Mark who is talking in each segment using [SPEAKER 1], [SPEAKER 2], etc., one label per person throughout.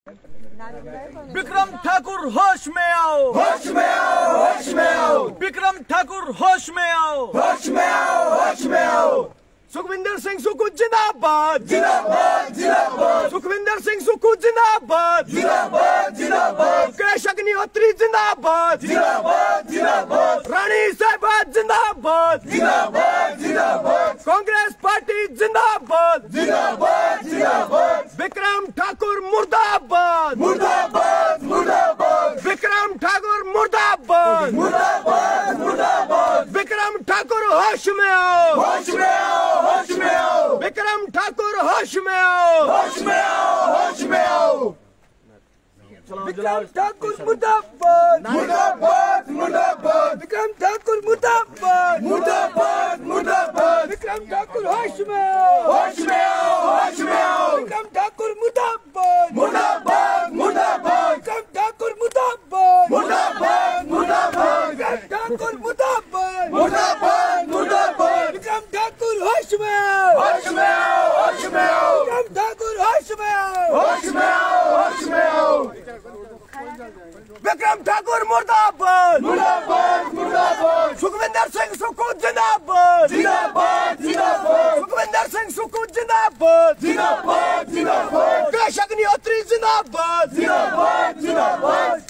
[SPEAKER 1] विक्रम ठाकुर होश में आओ,
[SPEAKER 2] होश में आओ, होश में आओ।
[SPEAKER 1] विक्रम ठाकुर होश में आओ,
[SPEAKER 2] होश में आओ, होश में आओ।
[SPEAKER 1] सुखविंदर सिंह सुक्खू जिंदाबाद,
[SPEAKER 2] जिंदाबाद, जिंदाबाद।
[SPEAKER 1] सुखविंदर सिंह सुक्खू जिंदाबाद,
[SPEAKER 2] जिंदाबाद, जिंदाबाद।
[SPEAKER 1] कैश अग्निहोत्री जिंदाबाद,
[SPEAKER 2] जिंदाबाद, जिंदाबाद।
[SPEAKER 1] रानी साहिबा जिंदाबाद,
[SPEAKER 2] जिंदाबाद, जिंदाबाद।
[SPEAKER 1] कांग्रेस पार्टी जिंदाबाद,
[SPEAKER 2] जिंदाबाद, जिंदाबाद।
[SPEAKER 1] विक्रम ठाकुर मुर्दाबाद,
[SPEAKER 2] मुर्दाबाद, मुर्दाबाद।
[SPEAKER 1] विक्रम ठाकुर मुर्दाबाद,
[SPEAKER 2] मुर्दाबाद, मुर्दाबाद।
[SPEAKER 1] विक्रम ठाकुर होश में आओ,
[SPEAKER 2] होश में आओ, होश में आओ।
[SPEAKER 1] विक्रम ठाकुर होश में आओ,
[SPEAKER 2] होश में आओ, होश में आओ।
[SPEAKER 1] विक्रम ठाकुर मुर्दाबाद,
[SPEAKER 2] मुर्दाबाद, मुर्दाबाद।
[SPEAKER 1] विक्रम ठाकुर मुर्दाबाद,
[SPEAKER 2] मुर्दाबाद, मुर्दाबाद।
[SPEAKER 1] विक्रम ठाकुर होश में आओ,
[SPEAKER 2] होश में आओ, होश में आओ।
[SPEAKER 1] विक्रम ठाकुर मुर्दाबाद,
[SPEAKER 2] मुर्दाबाद, मुर्दाबाद।
[SPEAKER 1] विक्रम ठाकुर मुर्दाबाद,
[SPEAKER 2] मुर्दाबाद, मुर्दाबाद।
[SPEAKER 1] विक्रम ठाकुर मुर्दाबाद,
[SPEAKER 2] मुर्दाबाद, मुर्दाबाद।
[SPEAKER 1] विक्रम ठाकुर होश में आओ,
[SPEAKER 2] होश में आओ, होश में आओ।
[SPEAKER 1] विक्रम ठाकुर होश में आओ,
[SPEAKER 2] होश में आओ, होश में आओ।
[SPEAKER 1] विक्रम ठाकुर मुर्दाबाद,
[SPEAKER 2] मुर्दाबाद, मुर्दाबाद।
[SPEAKER 1] सुखविंदर सिंह सुक्खू जिंदाबाद,
[SPEAKER 2] जिंदाबाद, जिंदाबाद।
[SPEAKER 1] सुखविंदर सिंह सुक्खू जिंदाबाद,
[SPEAKER 2] जिंदाबाद, जिंदाबाद।
[SPEAKER 1] कैश अग्निहोत्री जिंदाबाद,
[SPEAKER 2] जिंदाबाद, जिंदाबाद।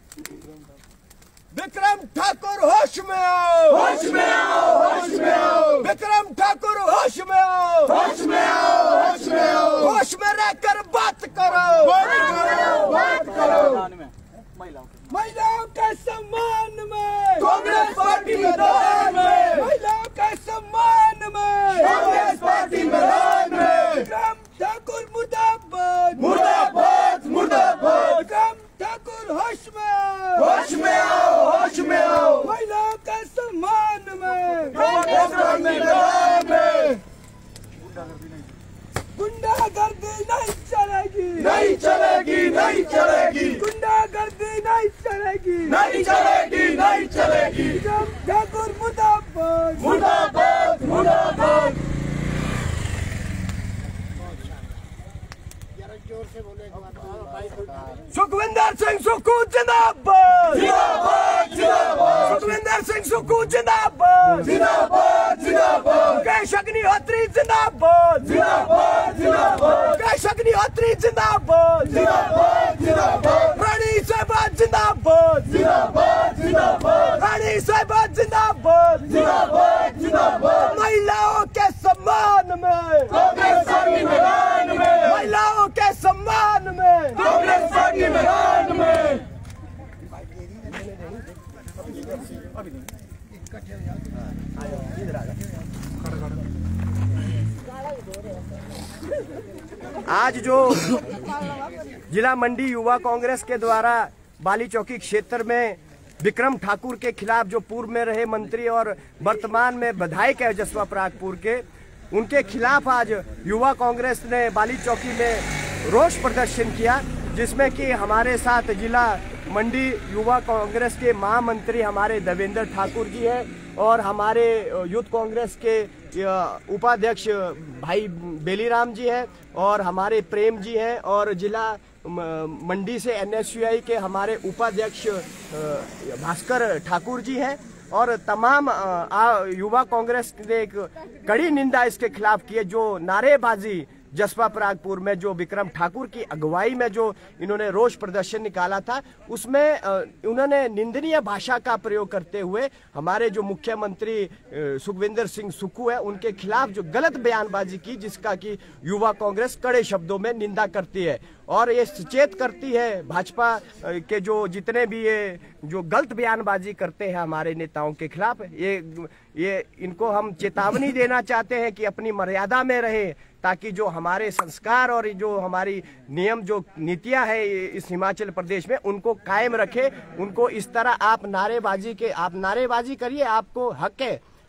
[SPEAKER 1] विक्रम ठाकुर होश में आओ,
[SPEAKER 2] होश में आओ, होश में आओ।
[SPEAKER 1] विक्रम ठाकुर होश में आओ,
[SPEAKER 2] होश में आओ, होश में आओ।
[SPEAKER 1] होश में रहकर बात करो,
[SPEAKER 2] बात करो।
[SPEAKER 1] महिलाओं के सम्मान में,
[SPEAKER 2] कांग्रेस पार्टी मैदान में।
[SPEAKER 1] महिलाओं के सम्मान में,
[SPEAKER 2] कांग्रेस पार्टी मैदान में।
[SPEAKER 1] विक्रम ठाकुर मुर्दाबाद,
[SPEAKER 2] मुर्दाबाद, मुर्दाबाद।
[SPEAKER 1] विक्रम ठाकुर होश में आओ,
[SPEAKER 2] होश में आओ, होश में आओ।
[SPEAKER 1] महिलाओं के सम्मान में,
[SPEAKER 2] कांग्रेस पार्टी मैदान में।
[SPEAKER 1] गुंडागर्दी नहीं चलेगी,
[SPEAKER 2] नहीं चलेगी, नहीं चलेगी।
[SPEAKER 1] गुंडागर्दी नहीं चलेगी,
[SPEAKER 2] नहीं चलेगी, नहीं चलेगी।
[SPEAKER 1] विक्रम ठाकुर मुर्दाबाद,
[SPEAKER 2] मुर्दाबाद, मुर्दाबाद।
[SPEAKER 1] सुखविंदर सिंह सुक्खू जिंदाबाद,
[SPEAKER 2] जिंदाबाद, जिंदाबाद।
[SPEAKER 1] सुखविंदर सिंह सुक्खू जिंदाबाद,
[SPEAKER 2] जिंदाबाद, जिंदाबाद।
[SPEAKER 1] कैश अग्निहोत्री जिंदाबाद,
[SPEAKER 2] जिंदाबाद, जिंदाबाद।
[SPEAKER 1] कैश अग्निहोत्री जिंदाबाद,
[SPEAKER 2] जिंदाबाद, जिंदाबाद।
[SPEAKER 1] रानी साहिबा जिंदाबाद,
[SPEAKER 2] जिंदाबाद, जिंदाबाद।
[SPEAKER 1] रानी साहिबा जिंदाबाद,
[SPEAKER 2] जिंदाबाद, जिंदाबाद।
[SPEAKER 1] महिलाओं के सम्मान में,
[SPEAKER 2] कांग्रेस पार्टी मैदान में।
[SPEAKER 1] महिलाओं के सम्मान में,
[SPEAKER 2] कांग्रेस पार्टी मैदान में।
[SPEAKER 3] आज जो जिला मंडी युवा कांग्रेस के द्वारा बाली चौकी क्षेत्र में विक्रम ठाकुर के खिलाफ, जो पूर्व में रहे मंत्री और वर्तमान में विधायक है जसवा परागपुर के, उनके खिलाफ आज युवा कांग्रेस ने बाली चौकी में रोष प्रदर्शन किया, जिसमें कि हमारे साथ जिला मंडी युवा कांग्रेस के महामंत्री हमारे देवेंद्र ठाकुर जी हैं और हमारे यूथ कांग्रेस के उपाध्यक्ष भाई बेलीराम जी हैं और हमारे प्रेम जी हैं और जिला मंडी से NSUI के हमारे उपाध्यक्ष भास्कर ठाकुर जी हैं और तमाम युवा कांग्रेस ने एक कड़ी निंदा इसके खिलाफ की है। जो नारेबाजी जसवा परागपुर में जो विक्रम ठाकुर की अगुवाई में जो इन्होंने रोष प्रदर्शन निकाला था, उसमें उन्होंने निंदनीय भाषा का प्रयोग करते हुए हमारे जो मुख्यमंत्री सुखविंदर सिंह सुक्खू है उनके खिलाफ जो गलत बयानबाजी की, जिसका कि युवा कांग्रेस कड़े शब्दों में निंदा करती है और ये सचेत करती है भाजपा के जो जितने भी ये जो गलत बयानबाजी करते हैं हमारे नेताओं के खिलाफ, ये इनको हम चेतावनी देना चाहते हैं कि अपनी मर्यादा में रहे, ताकि जो हमारे संस्कार और जो हमारी नियम जो नीतियां हैं इस हिमाचल प्रदेश में उनको कायम रखे। उनको इस तरह आप नारेबाजी करिए, आपको हक है,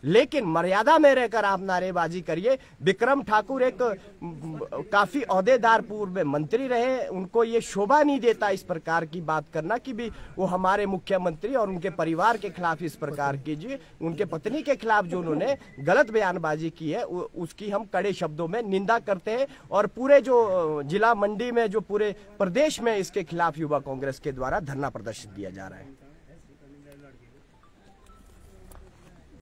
[SPEAKER 3] लेकिन मर्यादा में रहकर आप नारेबाजी करिए। विक्रम ठाकुर एक काफी ओहदेदार पूर्व मंत्री रहे, उनको ये शोभा नहीं देता इस प्रकार की बात करना कि भी वो हमारे मुख्यमंत्री और उनके परिवार के खिलाफ इस प्रकार कीजिए। उनके पत्नी के खिलाफ जो उन्होंने गलत बयानबाजी की है उसकी हम कड़े शब्दों में निंदा करते हैं और पूरे जो जिला मंडी में जो पूरे प्रदेश में इसके खिलाफ युवा कांग्रेस के द्वारा धरना प्रदर्शित किया जा रहा है।